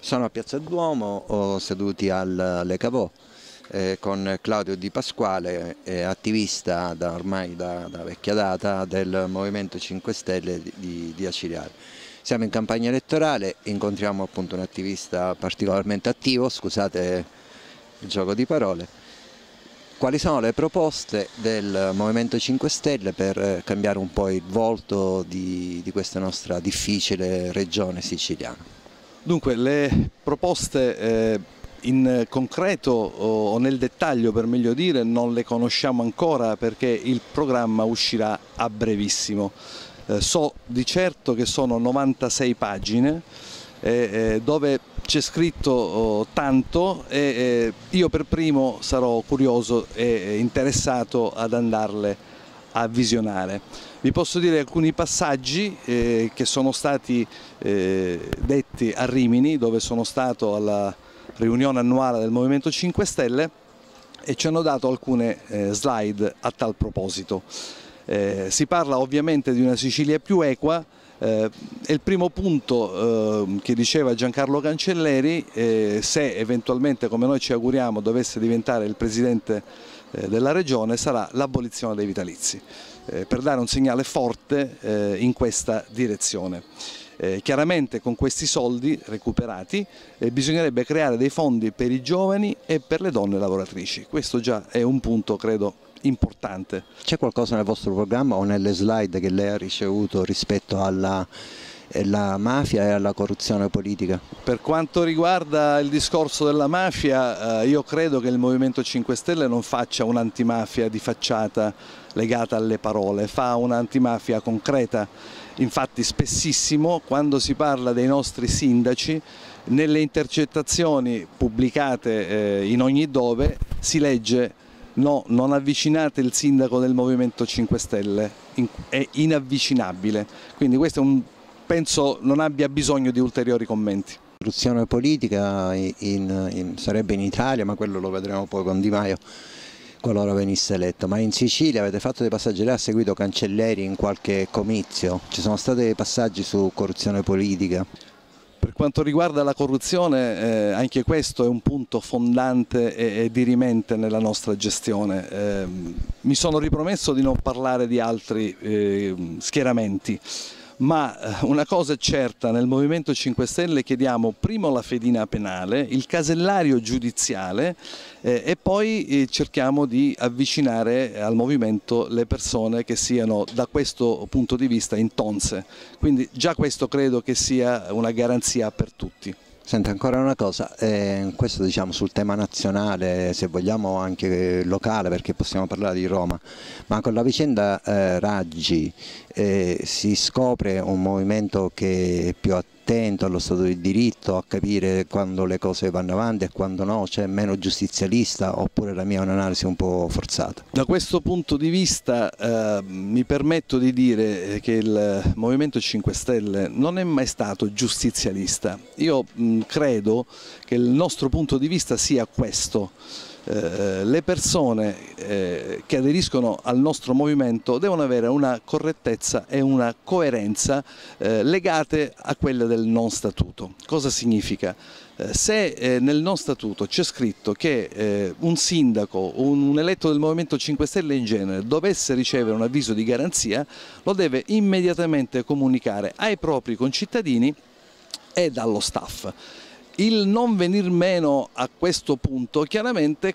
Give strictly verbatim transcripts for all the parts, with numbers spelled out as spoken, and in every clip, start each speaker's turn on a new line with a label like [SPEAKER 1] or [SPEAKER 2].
[SPEAKER 1] Sono a Piazza Duomo, ho seduti al Le Cavò eh, con Claudio Di Pasquale, eh, attivista da, ormai da, da vecchia data del Movimento cinque Stelle di, di Acireale. Siamo in campagna elettorale, incontriamo appunto un attivista particolarmente attivo, scusate il gioco di parole. Quali sono le proposte del Movimento cinque Stelle per cambiare un po' il volto di, di questa nostra difficile regione siciliana?
[SPEAKER 2] Dunque, le proposte eh, in concreto o nel dettaglio, per meglio dire, non le conosciamo ancora perché il programma uscirà a brevissimo. Eh, so di certo che sono novantasei pagine eh, eh, dove c'è scritto oh, tanto e eh, io per primo sarò curioso e interessato ad andarle a visionare. Vi posso dire alcuni passaggi eh, che sono stati eh, detti a Rimini, dove sono stato alla riunione annuale del Movimento cinque Stelle e ci hanno dato alcune eh, slide a tal proposito. Eh, si parla ovviamente di una Sicilia più equa. Eh, il primo punto eh, che diceva Giancarlo Cancelleri, eh, se eventualmente, come noi ci auguriamo, dovesse diventare il Presidente eh, della Regione, sarà l'abolizione dei vitalizi, eh, per dare un segnale forte eh, in questa direzione. Eh, chiaramente con questi soldi recuperati eh, bisognerebbe creare dei fondi per i giovani e per le donne lavoratrici. Questo già è un punto, credo, importante.
[SPEAKER 1] C'è qualcosa nel vostro programma o nelle slide che lei ha ricevuto rispetto alla, alla mafia e alla corruzione politica?
[SPEAKER 2] Per quanto riguarda il discorso della mafia, eh, io credo che il Movimento cinque Stelle non faccia un'antimafia di facciata legata alle parole, fa un'antimafia concreta. Infatti spessissimo quando si parla dei nostri sindaci, nelle intercettazioni pubblicate eh, in ogni dove si legge: no, non avvicinate il sindaco del Movimento cinque Stelle, è inavvicinabile. Quindi questo è un, penso non abbia bisogno di ulteriori commenti.
[SPEAKER 1] La corruzione politica in, in, sarebbe in Italia, ma quello lo vedremo poi con Di Maio qualora venisse eletto. Ma in Sicilia avete fatto dei passaggi, lei ha seguito Cancelleri in qualche comizio? Ci sono stati dei passaggi su corruzione politica?
[SPEAKER 2] Per quanto riguarda la corruzione, eh, anche questo è un punto fondante e, e dirimente nella nostra gestione. Eh, mi sono ripromesso di non parlare di altri eh, schieramenti, ma una cosa è certa: nel Movimento cinque Stelle chiediamo primo la fedina penale, il casellario giudiziale eh, e poi eh, cerchiamo di avvicinare al Movimento le persone che siano da questo punto di vista intonse. Quindi già questo credo che sia una garanzia per tutti.
[SPEAKER 1] Senta, ancora una cosa, eh, questo diciamo sul tema nazionale, se vogliamo anche locale, perché possiamo parlare di Roma, ma con la vicenda eh, Raggi eh, si scopre un movimento che è più attento allo Stato di diritto, a capire quando le cose vanno avanti e quando no, cioè meno giustizialista, oppure la mia è un'analisi un po' forzata?
[SPEAKER 2] Da questo punto di vista eh, mi permetto di dire che il Movimento cinque Stelle non è mai stato giustizialista. Io mh, credo che il nostro punto di vista sia questo. Eh, le persone eh, che aderiscono al nostro movimento devono avere una correttezza e una coerenza eh, legate a quelle del non statuto. Cosa significa? Eh, se eh, nel non statuto c'è scritto che eh, un sindaco, un, un eletto del Movimento cinque Stelle in genere, dovesse ricevere un avviso di garanzia, lo deve immediatamente comunicare ai propri concittadini e allo staff. Il non venir meno a questo punto chiaramente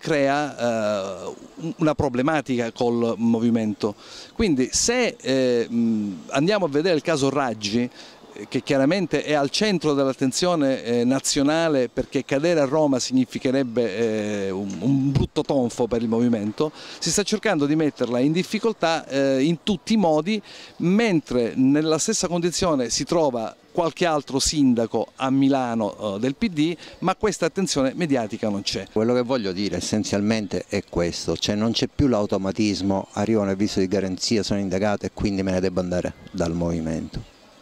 [SPEAKER 2] crea eh, una problematica col movimento. Quindi se eh, andiamo a vedere il caso Raggi, che chiaramente è al centro dell'attenzione eh, nazionale, perché cadere a Roma significherebbe eh, un, un brutto tonfo per il movimento, si sta cercando di metterla in difficoltà eh, in tutti i modi, mentre nella stessa condizione si trova qualche altro sindaco a Milano eh, del P D, ma questa attenzione mediatica non c'è.
[SPEAKER 1] Quello che voglio dire essenzialmente è questo, cioè non c'è più l'automatismo, arriva un avviso di garanzia, sono indagato e quindi me ne devo andare dal movimento.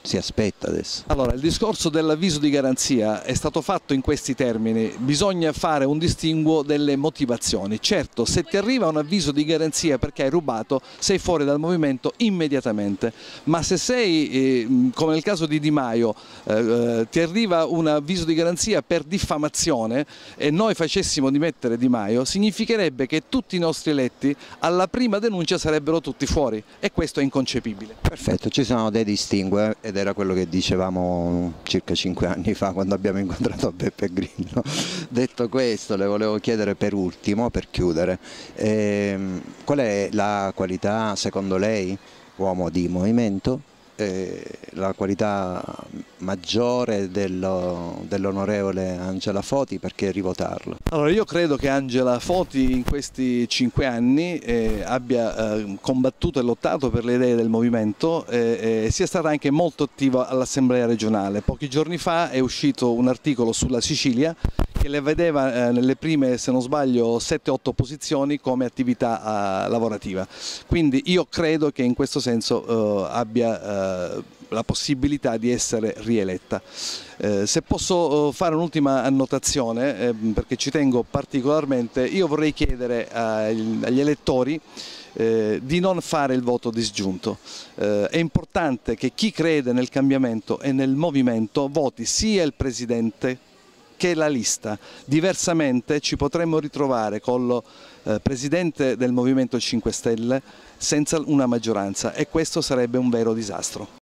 [SPEAKER 1] si aspetta adesso?
[SPEAKER 2] Allora, il discorso dell'avviso di garanzia è stato fatto in questi termini: bisogna fare un distinguo delle motivazioni. Certo, se ti arriva un avviso di garanzia perché hai rubato, sei fuori dal movimento immediatamente, ma se sei, eh, come nel caso di Di Maio, eh, ti arriva un avviso di garanzia per diffamazione e noi facessimo dimettere Di Maio, significherebbe che tutti i nostri eletti alla prima denuncia sarebbero tutti fuori, e questo è inconcepibile.
[SPEAKER 1] Perfetto, ci sono dei distinguo, ed era quello che dicevamo circa cinque anni fa quando abbiamo incontrato Beppe Grillo. Detto questo, le volevo chiedere per ultimo, per chiudere, ehm, qual è la qualità secondo lei, uomo di movimento, eh, la qualità maggiore dell'onorevole Angela Foti perché rivotarlo?
[SPEAKER 2] Allora, io credo che Angela Foti in questi cinque anni eh, abbia eh, combattuto e lottato per le idee del movimento e eh, sia stata anche molto attiva all'Assemblea regionale. Pochi giorni fa è uscito un articolo sulla Sicilia che le vedeva eh, nelle prime, se non sbaglio, sette otto posizioni come attività eh, lavorativa. Quindi io credo che in questo senso eh, abbia eh, la possibilità di essere rieletta. Eh, se posso fare un'ultima annotazione, eh, perché ci tengo particolarmente, io vorrei chiedere agli, agli elettori eh, di non fare il voto disgiunto. Eh, è importante che chi crede nel cambiamento e nel movimento voti sia il Presidente che la lista. Diversamente ci potremmo ritrovare con lo eh, Presidente del Movimento cinque Stelle senza una maggioranza, e questo sarebbe un vero disastro.